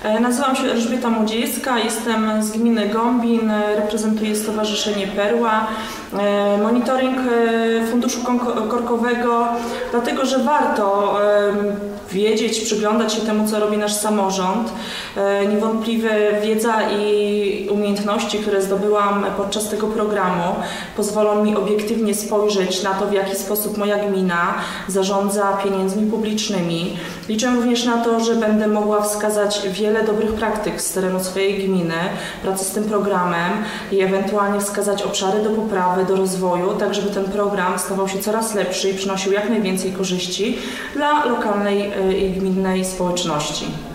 Nazywam się Elżbieta Młodziejska, jestem z gminy Gombin, reprezentuję Stowarzyszenie Perła. Monitoring Funduszu Korkowego, dlatego że warto wiedzieć, przyglądać się temu, co robi nasz samorząd. Niewątpliwie wiedza i umiejętności, które zdobyłam podczas tego programu, pozwolą mi obiektywnie spojrzeć na to, w jaki sposób moja gmina zarządza pieniędzmi publicznymi. Liczę również na to, że będę mogła wskazać wiele dobrych praktyk z terenu swojej gminy, pracy z tym programem i ewentualnie wskazać obszary do poprawy, do rozwoju, tak żeby ten program stawał się coraz lepszy i przynosił jak najwięcej korzyści dla lokalnej i gminnej społeczności.